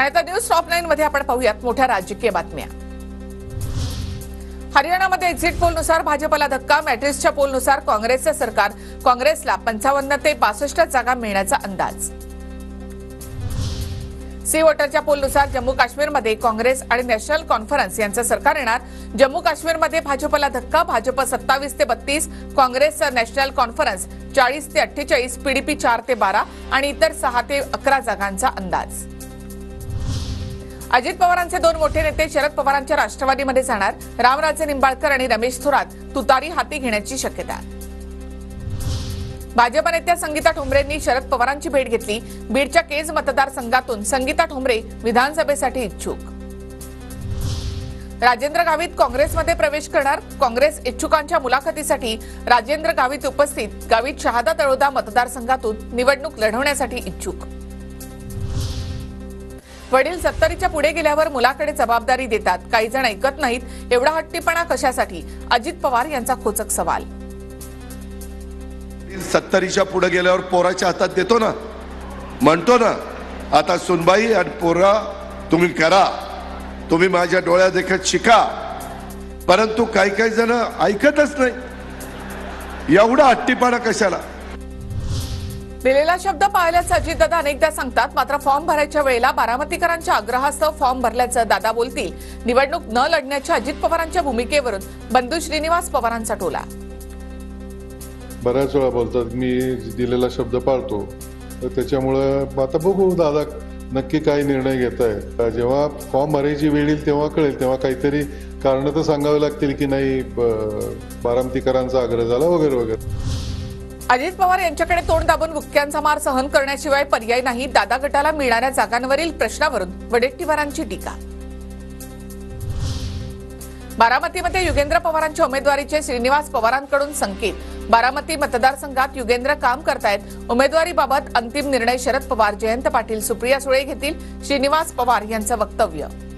आणि आता news top 9 मध्ये आपण पाहूयात मोठ्या राजकीय बातम्या। हरियाणामध्ये एक्झिट पोलनुसार भाजपला धक्का। मॅट्रिक्सच्या पोलनुसार काँग्रेसचे सरकार, काँग्रेसला 55 ते 62 जागा मिळण्याचा अंदाज। सी वोटरच्या पोलनुसार जम्मू काश्मीरमध्ये काँग्रेस आणि नॅशनल कॉन्फरन्स यांचं सरकार येणार। जम्मू काश्मीरमध्ये भाजपला धक्का। भाजप 27 ते 32, काँग्रेस नॅशनल कॉन्फरन्स 40 ते 48, पीडीपी 4 ते 12 आणि इतर 6 ते 11 जागांचा अंदाज। अजित पवारांचे दोन मोठे नेते शरद पवारांच्या राष्ट्रवादीमध्ये जाणार। रामराजे निंबाळकर आणि रमेश थोरात तुतारी हाती घेण्याची शक्यता। भाजप नेत्या संगीता ठोंबरेंनी शरद पवारांची भेट घेतली। बीडच्या केज मतदारसंघातून संगीता ठोंबरे विधानसभेसाठी इच्छुक। राजेंद्र गावित काँग्रेसमध्ये प्रवेश करणार। काँग्रेस इच्छुकांच्या मुलाखतीसाठी राजेंद्र गावित उपस्थित। गावित शहादा तळोदा मतदारसंघातून निवडणूक लढवण्यासाठी इच्छुक। वडील 70च्या पुढे गेल्यावर मुलाकडे जबाबदारी देतात, काही जण ऐकत नाहीत, एवढा हट्टीपणा कशासाठी? अजित पवार यांचा खोचक सवाल। 70च्या पुढे गेल्यावर पोराच्या हातात देतो ना, म्हणतो ना, आता सुनबाई आणि पोरा तुम्ही करा, तुम्ही माझ्या डोळ्यात देखत शिका, परंतु काही जण ऐकतच नाही, एवढा हट्टीपणा कशाला? दिलेला शब्द पाळल्याचं अजितदादा अनेकदा सांगतात, मात्र फॉर्म भरायच्या वेळेला बारामतीकरांच्या आग्रहास्तव फॉर्म भरल्याचं दादा बोलतील। निवडणूक न लढण्याच्या अजित पवारांच्या भूमिकेवरून बंधू श्रीनिवास पवारांचा टोला। बऱ्याच वेळा बोलतात मी दिलेला शब्द पाळतो, तर त्याच्यामुळे आता बघू दादा नक्की काय निर्णय घेत आहे। जेव्हा फॉर्म भरायची वेळ येईल तेव्हा कळेल, तेव्हा काहीतरी कारण तर सांगावे लागतील की नाही बारामतीकरांचा आग्रह झाला वगैरे वगैरे। अजित पवार यांच्याकडे तोंड दाबून मुक्क्यांचा मार सहन करण्याशिवाय पर्याय नाही। दादा गटाला मिळणाऱ्या जागांवरील प्रश्नावरून वडेट्टीवारांची टीका। बारामतीमध्ये युगेंद्र पवारांच्या उमेदवारीचे श्रीनिवास पवारांकडून संकेत। बारामती मतदारसंघात युगेंद्र काम करतायत। उमेदवारीबाबत अंतिम निर्णय शरद पवार, जयंत पाटील, सुप्रिया सुळे घेतील। श्रीनिवास पवार यांचं वक्तव्य।